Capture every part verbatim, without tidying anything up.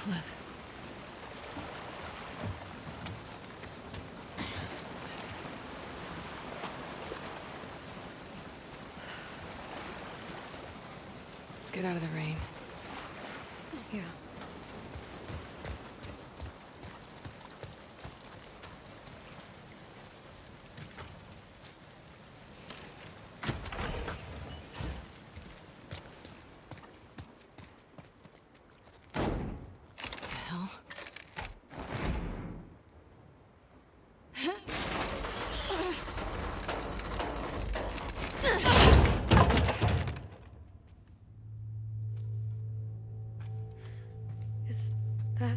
Liv. Let's get out of the rain. Yeah. Is that...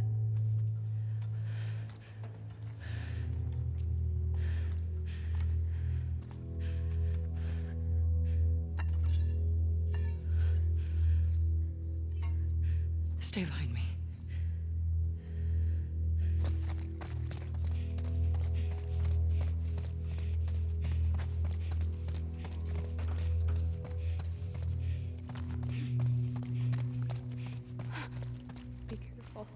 Stay behind me. Be careful.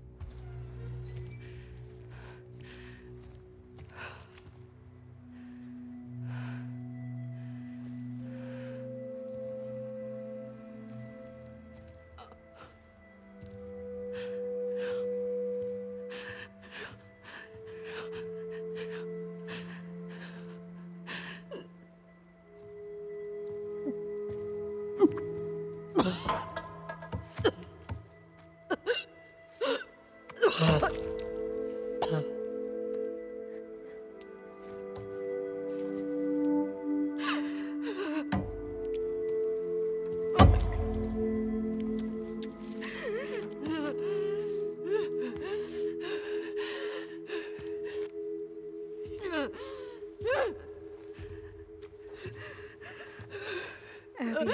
Abby.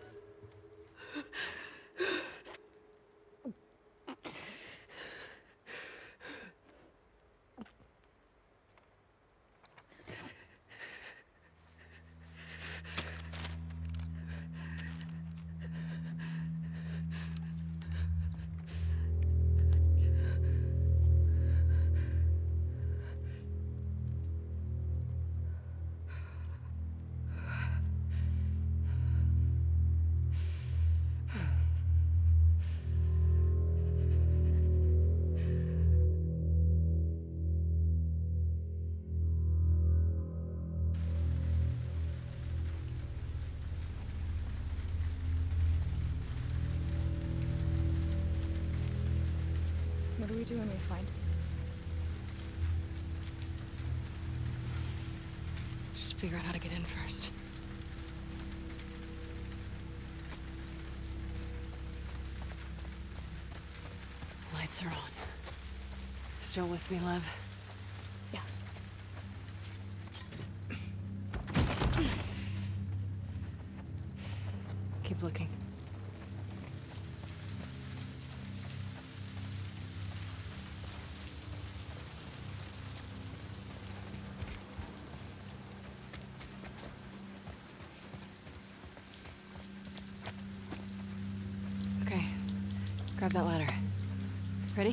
What do we do when we find him? Just figure out how to get in first. Lights are on. Still with me, Lev? Yes. Keep looking. Okay. Grab that ladder. Ready?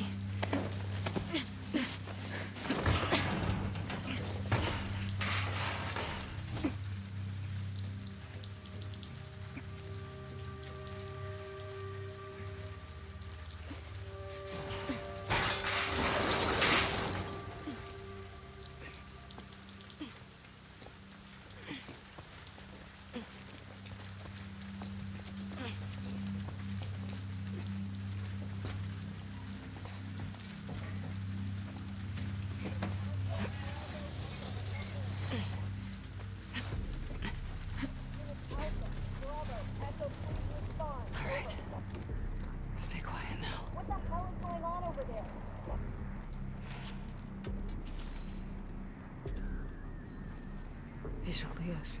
He's really is.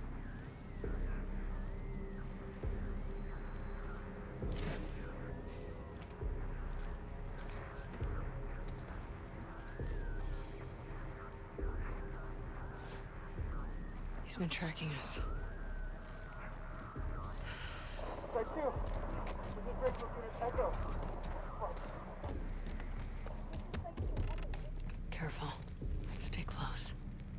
He's been tracking us. Side two. This is Rick, recruiter Echo. careful. Stay close.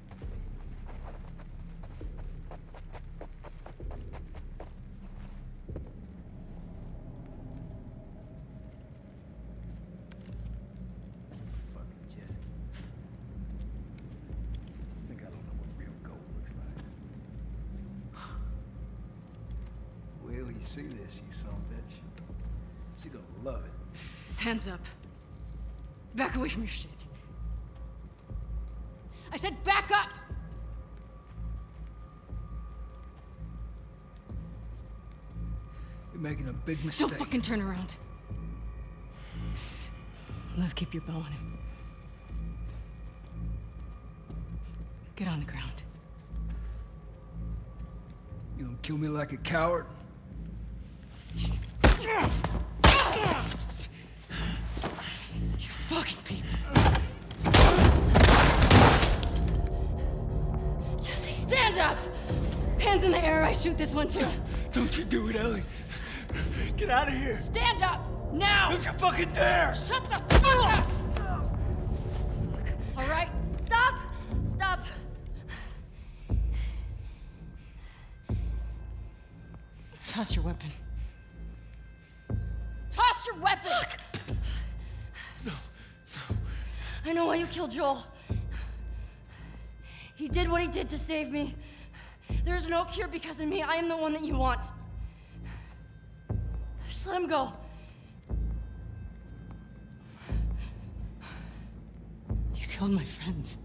Fucking Jesse. Think I don't know what real gold looks like. Will he see this, you son of a bitch? She gonna love it. Hands up. Back away from your shit. I said back up! You're making a big mistake. Don't fucking turn around. Lev, keep your bow on him. Get on the ground. You gonna kill me like a coward? You fucking people. Jesse, stand up! Hands in the air, I shoot this one too. Don't you do it, Ellie. Get out of here. Stand up! Now! Don't you fucking dare! Shut the fuck up! All right? Stop! Stop! Toss your weapon. Toss your weapon! No, no. I know why you killed Joel. He did what he did to save me. There is no cure because of me. I am the one that you want. Just let him go. You killed my friends.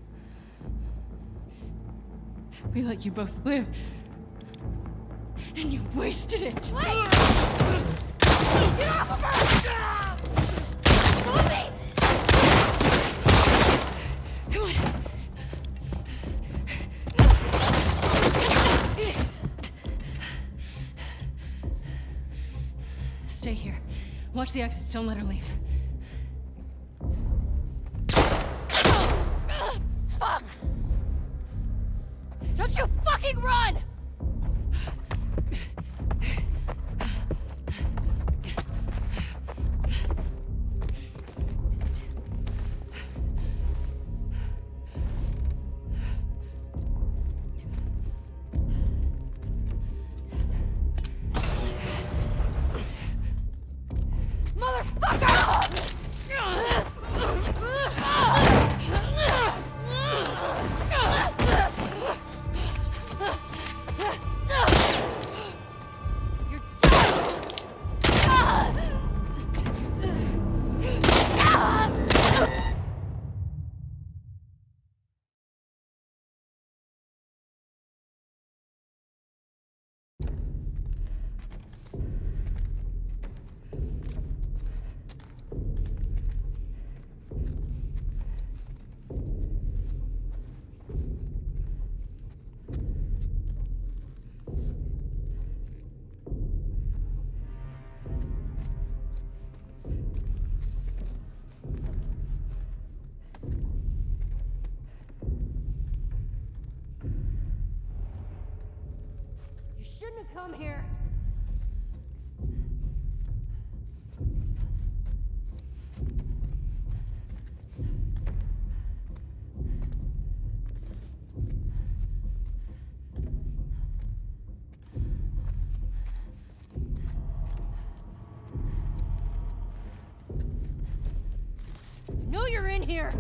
We let you both live. And you wasted it. Wait! Get off of her! Stop me! Come on. Stay here. Watch the exits. Don't let her leave. Fuck! Don't you fucking run! You shouldn't have come here. I know you're in here.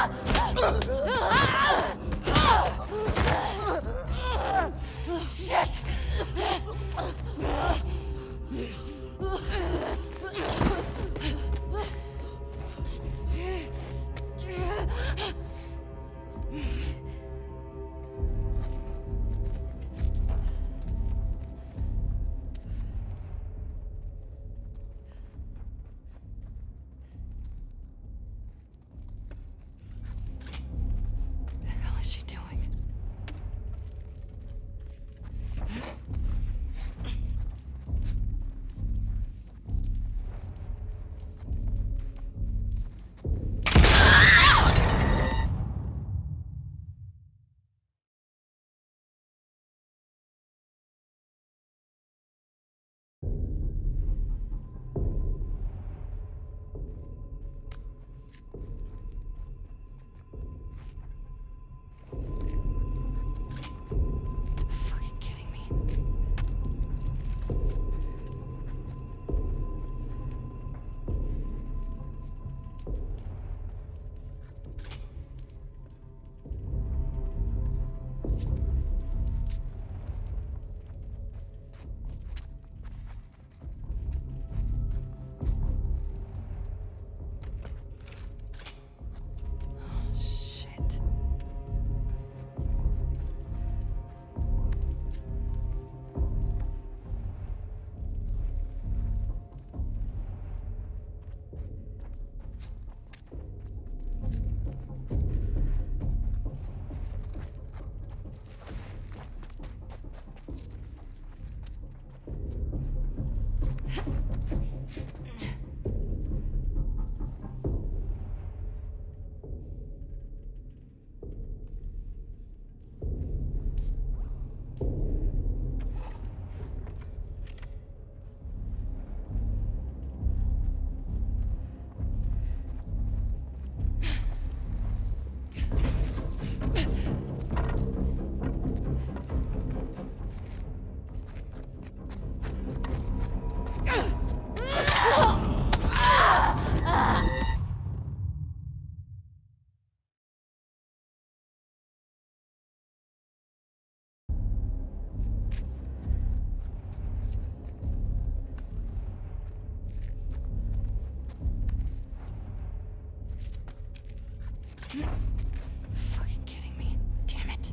Shit! The hell is she doing? Fucking kidding me. Oh, shit. Fucking kidding me. Damn it.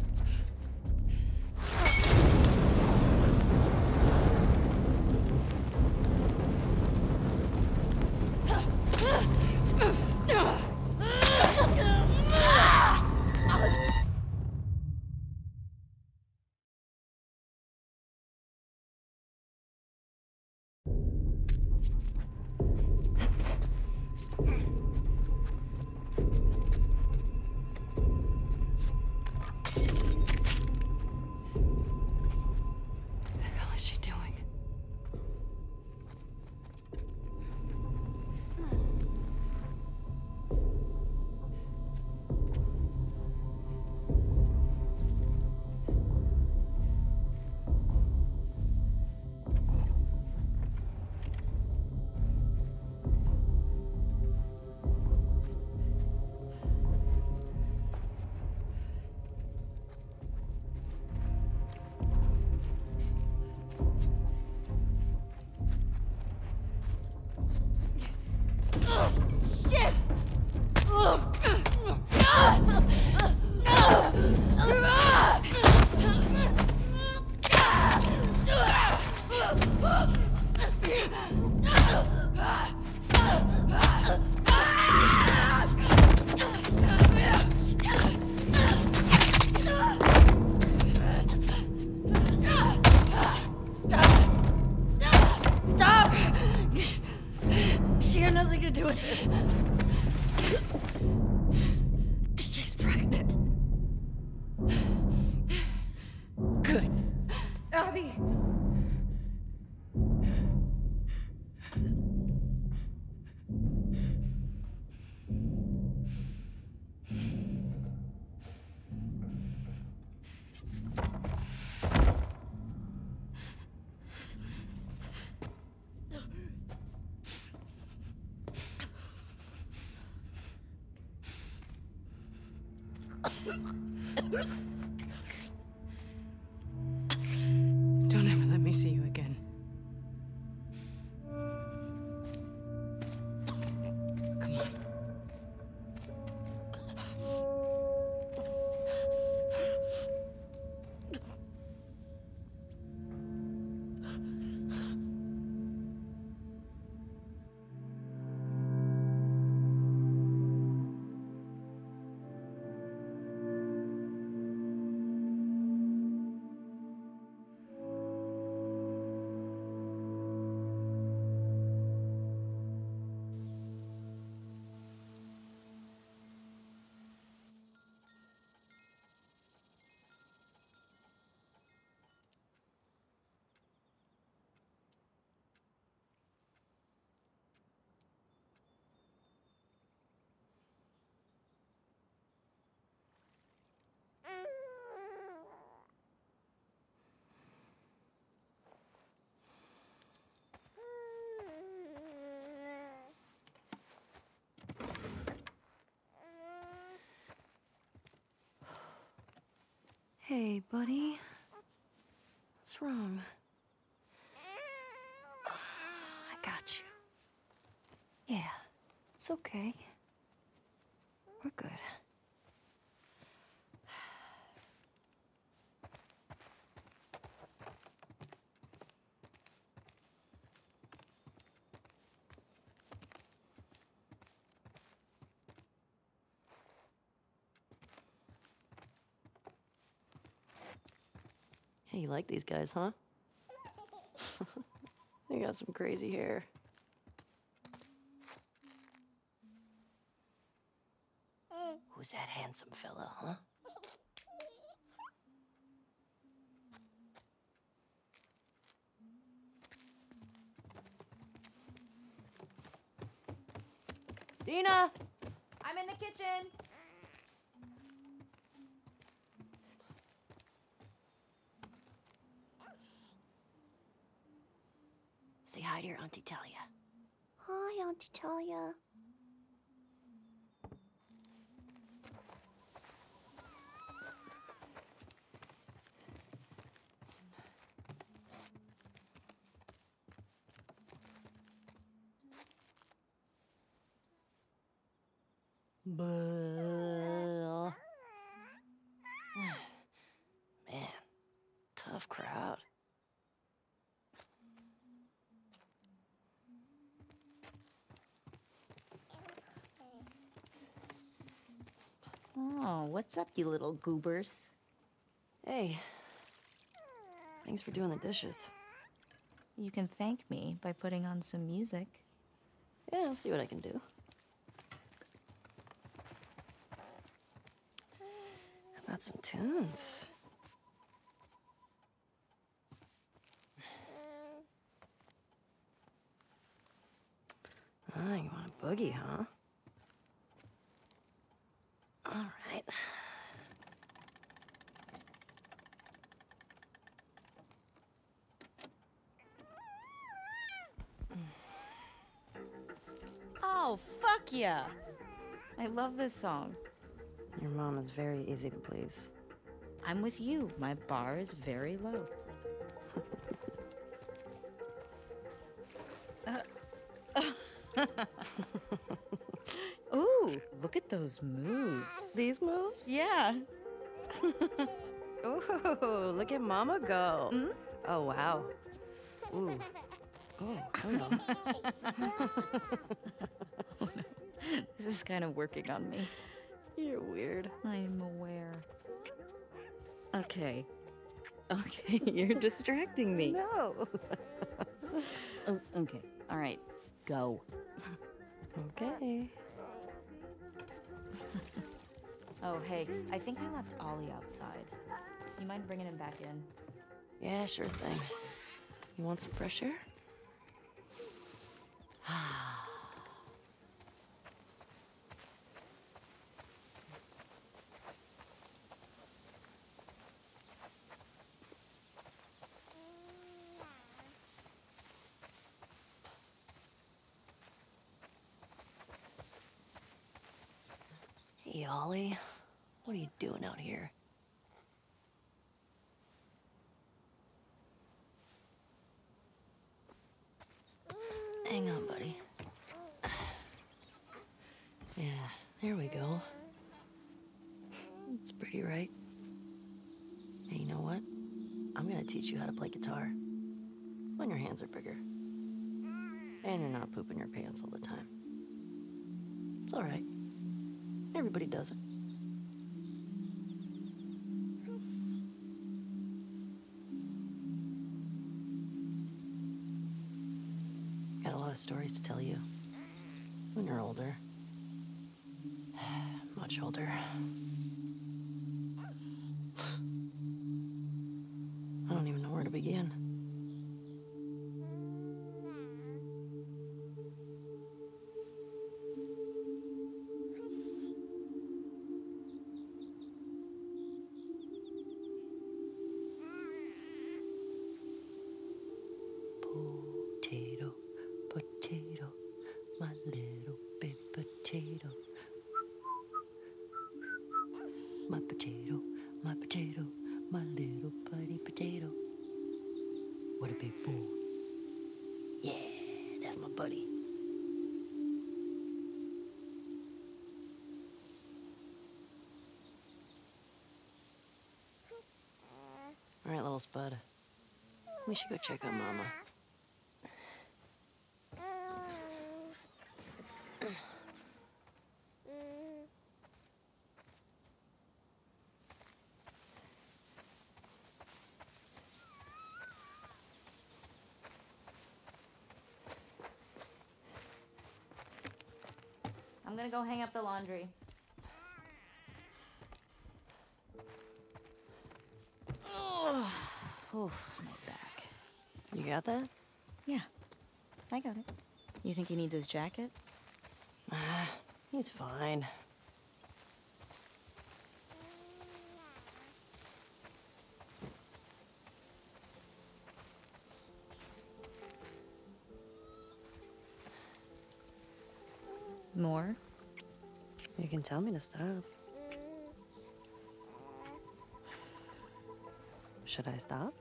The hell is she doing? Shit! Stop! She had nothing to do with it. She's pregnant. Good. Abby! Don't ever let me see you again. Come on. Hey, buddy. What's wrong? I got you. Yeah, it's okay. We're good. Hey, you like these guys, huh? They got some crazy hair. Who's that handsome fella, huh? Dina! I'm in the kitchen. Say hi to your Auntie Talia. Hi, Auntie Talia. Buh. Man, tough crowd. Oh, what's up, you little goobers? Hey, thanks for doing the dishes. You can thank me by putting on some music. Yeah, I'll see what I can do. How about some tunes? Ah, you want a boogie, huh? All right. Oh, fuck yeah! I love this song. Your mom is very easy to please. I'm with you. My bar is very low. Ooh, look at those moves. These moves? Yeah. Ooh, look at Mama go. Mm? Oh, wow. Ooh. Oh, hello. This is kind of working on me. You're weird. I'm aware. Okay. Okay, you're distracting me. No. Oh, okay. All right. Go. Okay. Oh, hey, I think I left Ollie outside. You mind bringing him back in? Yeah, sure thing. You want some fresh air? Hey, Ollie. What are you doing out here? Hang on, buddy. Yeah, there we go. It's pretty, right? Hey, you know what? I'm gonna teach you how to play guitar. When your hands are bigger. And you're not pooping your pants all the time. It's alright. Everybody does it. Got a lot of stories to tell you. When you're older. Much older. I don't even know where to begin. Potato, potato, my little big potato. My potato, my potato, my little buddy potato. What a big boy. Yeah, that's my buddy. All right, little spud. We should go check on Mama. I'm gonna go hang up the laundry. Oh, oof, my back. You got that? Yeah, I got it. You think he needs his jacket? Ah, he's fine. More? You can tell me to stop. Should I stop?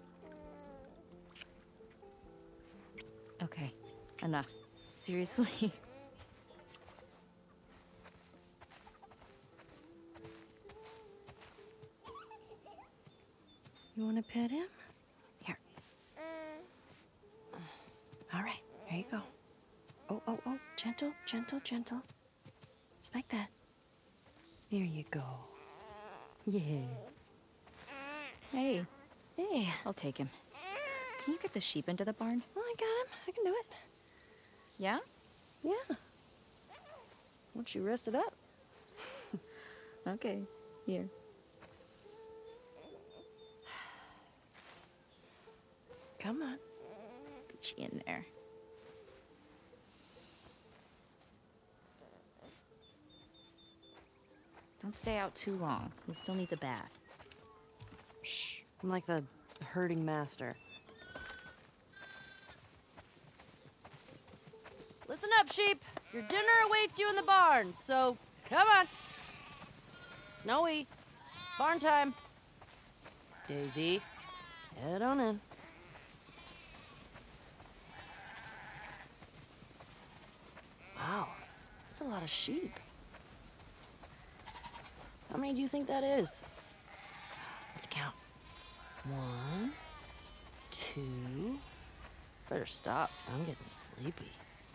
Okay, enough. Seriously. You want to pet him? Here. All right, here you go. Oh, oh, oh, gentle, gentle, gentle. Just like that. There you go. Yeah. Hey, Hey, I'll take him. Can you get the sheep into the barn? well, I got him. I can do it. Yeah? Yeah. Once you rest it up. Okay, here. Come on. Get you in there. Don't stay out too long. He still needs a bath. Shh. I'm like the herding master. Listen up, sheep. Your dinner awaits you in the barn, so come on. Snowy. Barn time. Daisy. Head on in. Wow. That's a lot of sheep. How many do you think that is? Let's count. One, two. Better stop, 'cause I'm getting sleepy.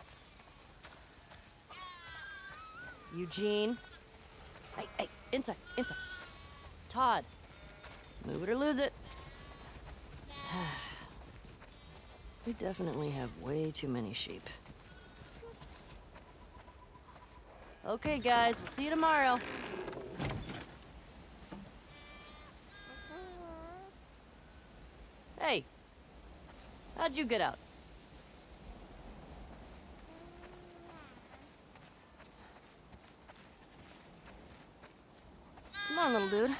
Eugene. Hey, hey, inside, inside. Todd. Move it or lose it. We definitely have way too many sheep. Okay, guys, we'll see you tomorrow. Hey, how'd you get out? Come on, little dude.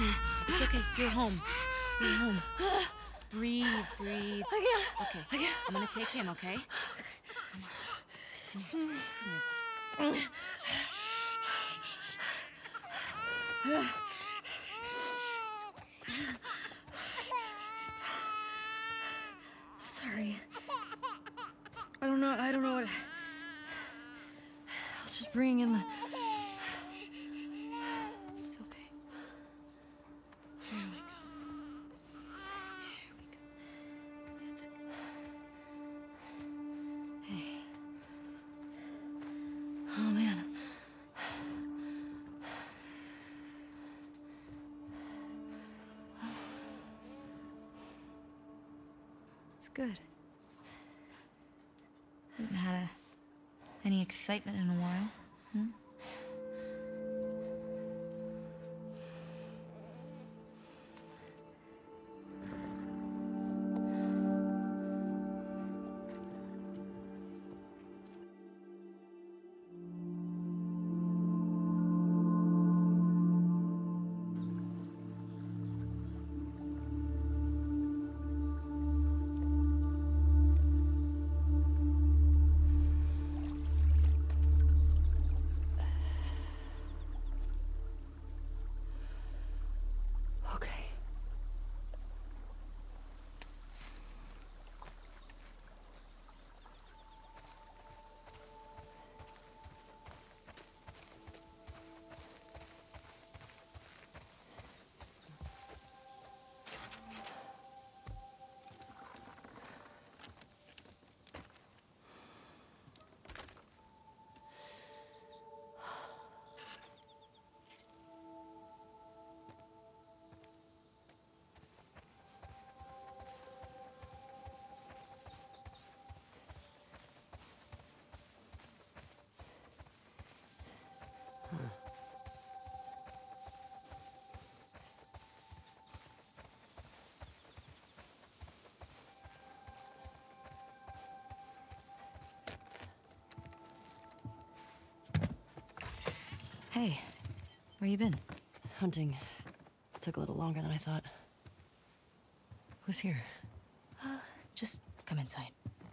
Tommy. It's okay. You're home. You're home. Breathe, breathe. I can't. Okay. I can't. I'm gonna take him, okay? Come on. Come here, sweetie. Come here. Sorry. I don't know. I don't know what. I was just bringing in the. It's okay. Here we go. Here we go. That's it. Hey. Oh man. It's good. Haven't had a, any excitement in a while, hmm? Okay. Hey, where you been? Hunting took a little longer than I thought. Who's here? Just come inside.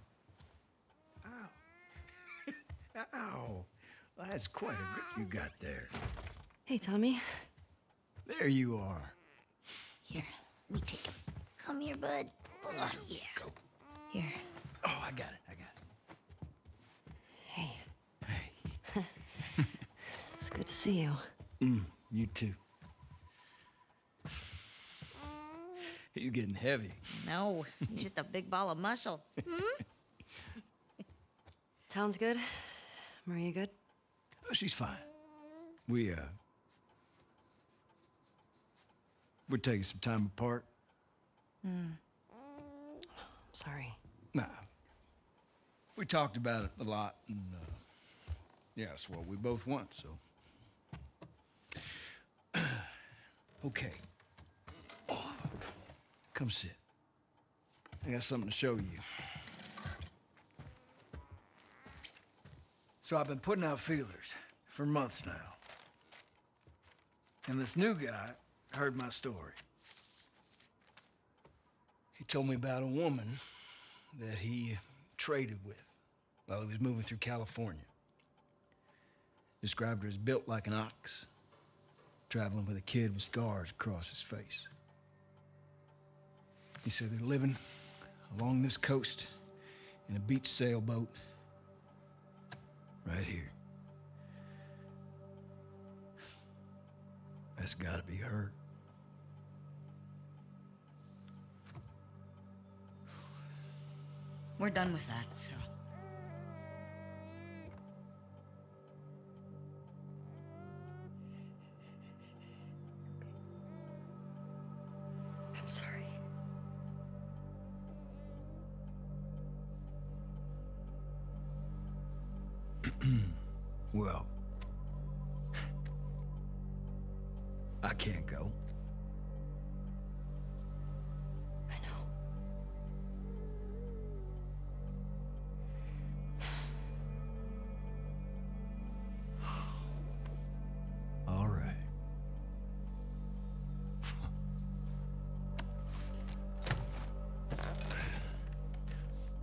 Ow. Ow. Well, that's quite a grip you got there. Hey, Tommy. There you are. Here, let me take him. Come here, bud. Oh, yeah. Go. Here. Oh, I got it. I got Hey, it. Hey. it's good to see you. Mm, you too. He's getting heavy. No, he's just a big ball of muscle. Town's good? Maria good? Oh, she's fine. We, uh... We're taking some time apart. I'm sorry. Nah. We talked about it a lot, and, uh... yeah, it's what we both want, so... Okay. Oh, come sit. I got something to show you. So I've been putting out feelers for months now. And this new guy heard my story. He told me about a woman that he traded with while he was moving through California. Described her as built like an ox, traveling with a kid with scars across his face. He said they're living along this coast in a beach sailboat right here. That's gotta be her. We're done with that, so. I'm sorry. Well, I can't go. I know. All right.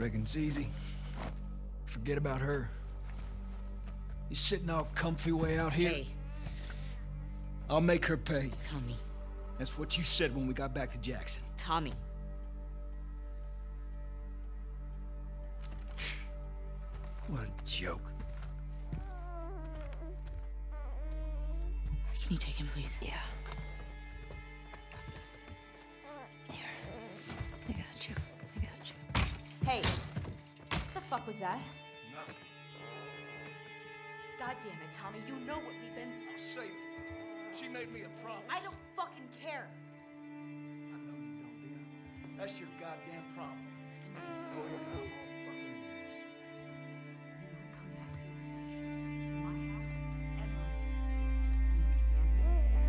Reckon it's easy? Forget about her. You sitting all comfy way out here? Hey, I'll make her pay. Tommy. That's what you said when we got back to Jackson. Tommy. What a joke. Can you take him, please? Yeah. Here. I got you. I got you. Hey, what the fuck was that? Nothing. God damn it, Tommy, you know what we've been through. I'll save her. She made me a promise. I don't fucking care. I know you don't, Dina. That's your goddamn problem. Listen to me. Oh, yeah, I'm all fucking ears. You don't come back to my house ever. You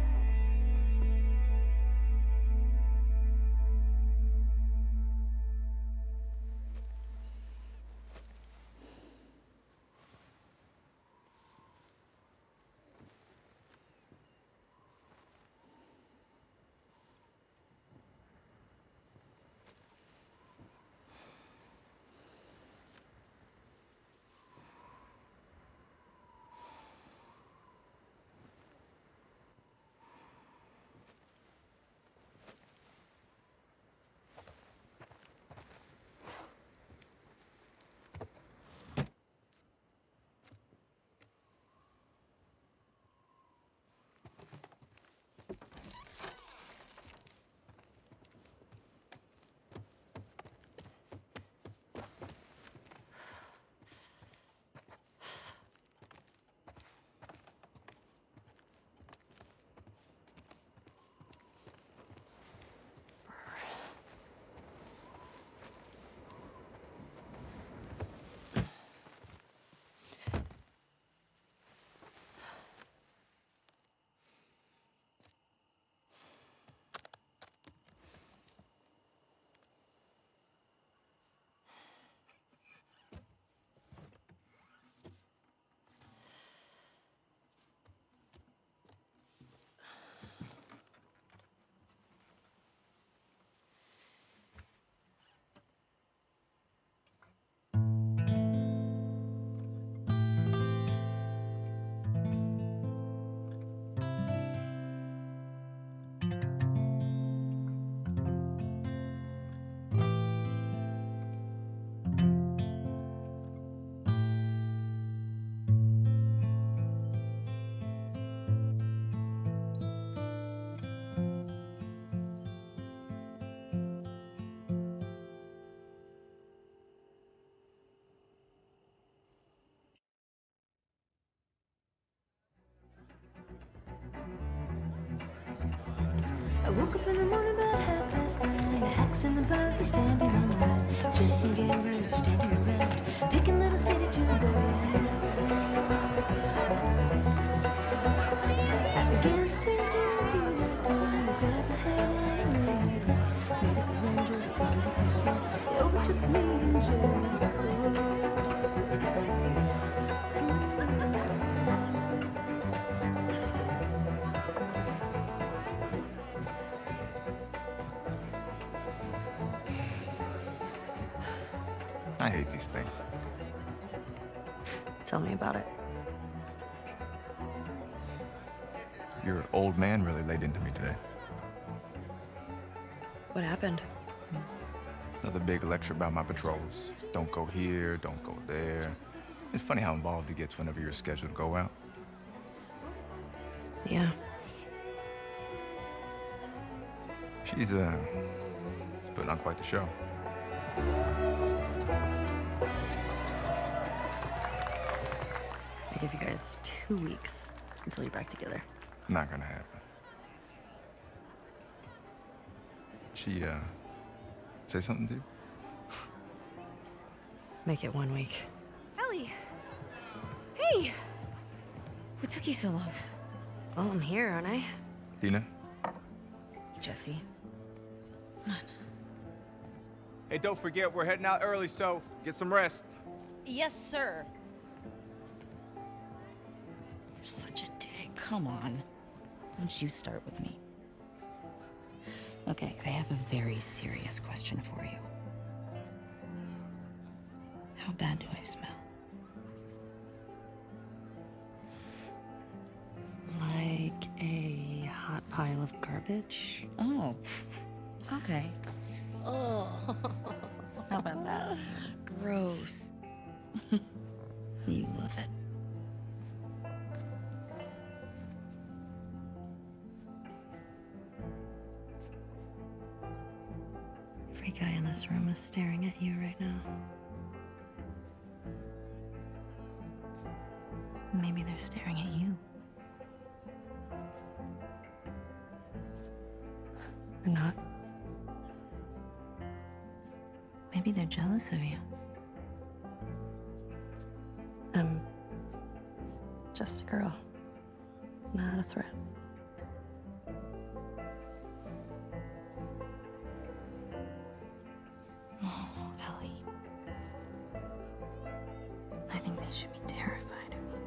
I woke up in the morning about half past nine. The hacks in the buggy standing on the line. Jensen Gamblers standing around, picking Little City to the burial. I began to think I'd do that time. I grabbed my head and I made it right. Made it the rain just got a little too slow. It overtook me in Jericho. I hate these things. Tell me about it. Your old man really laid into me today. What happened? Another big lecture about my patrols. Don't go here, don't go there. It's funny how involved he gets whenever you're scheduled to go out. Yeah. She's, uh, she's putting on quite the show. I give you guys two weeks until you're back together. Not gonna happen. She, uh, say something to you? Make it one week. Ellie! Hey! What took you so long? Well, I'm here, aren't I? Dina? Jesse. Hey, don't forget, we're heading out early, so get some rest. Yes, sir. You're such a dick. Come on. Don't you start with me. Okay, I have a very serious question for you. How bad do I smell? Like a hot pile of garbage. Oh, okay. Oh, How about that? gross. You love it. Every guy in this room is staring at you right now. Maybe they're staring at you. Or not. Maybe they're jealous of you. I'm just a girl, not a threat. Oh, Ellie. I think they should be terrified of you.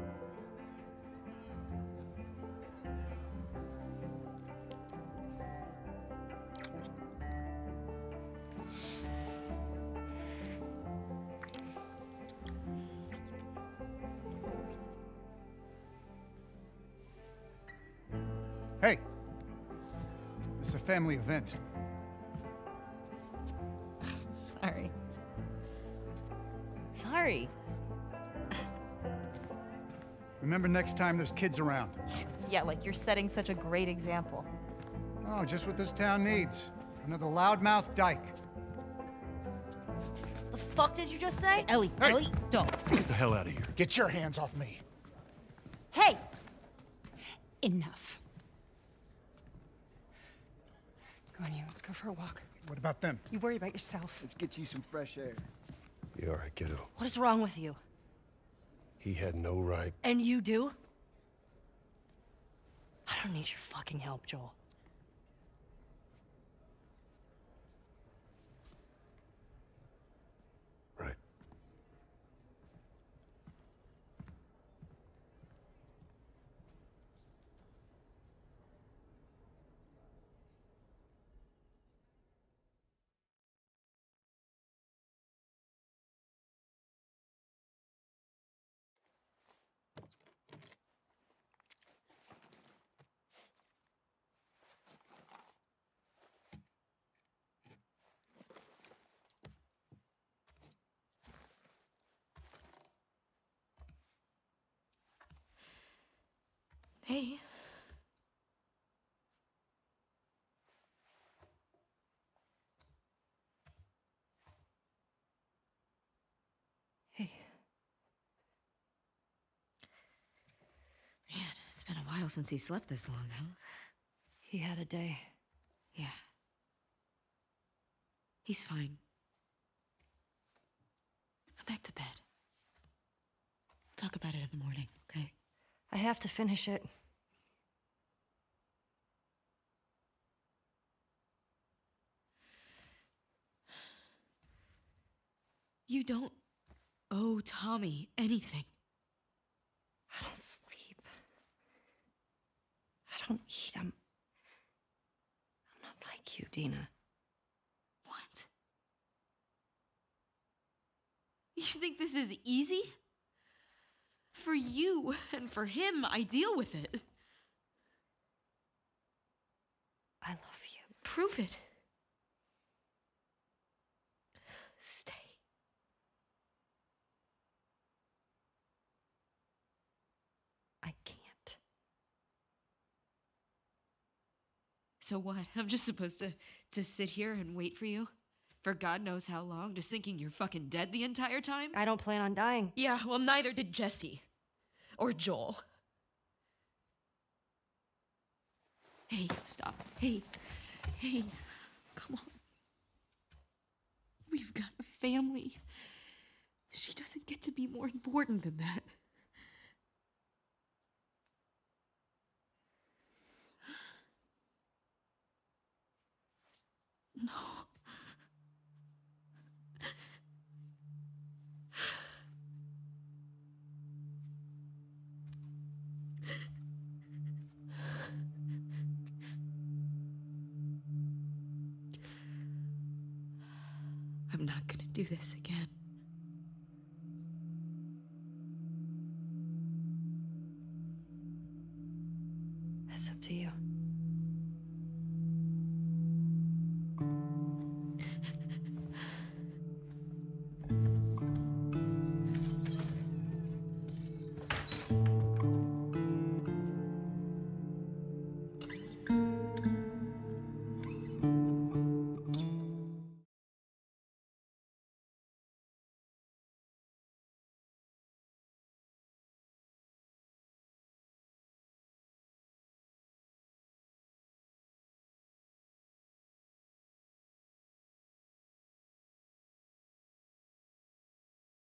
Hey, this is a family event. Sorry. Sorry. Remember next time there's kids around. Yeah, like you're setting such a great example. Oh, just what this town needs. Another loudmouth dyke. The fuck did you just say? Ellie, Hey! Ellie, don't. Get the hell out of here. Get your hands off me. Hey! Enough. Go on, you. Let's go for a walk. What about them? You worry about yourself. Let's get you some fresh air. You all right, kiddo? What is wrong with you? He had no right. And you do? I don't need your fucking help, Joel. Right. Hey. Hey. Man, it's been a while since he slept this long, huh? He had a day. Yeah. He's fine. Come back to bed. We'll talk about it in the morning, okay? I have to finish it. You don't owe Tommy anything. I don't sleep. I don't eat. I'm. I'm not like you, Dina. What? You think this is easy? For you and for him, I deal with it. I love you. Prove it. Stay. I can't. So what? I'm just supposed to, to sit here and wait for you? For God knows how long, just thinking you're fucking dead the entire time? I don't plan on dying. Yeah, well, neither did Jesse. Or Joel. Hey, stop. Hey, hey, come on. We've got a family. She doesn't get to be more important than that. No. I'm not gonna do this again.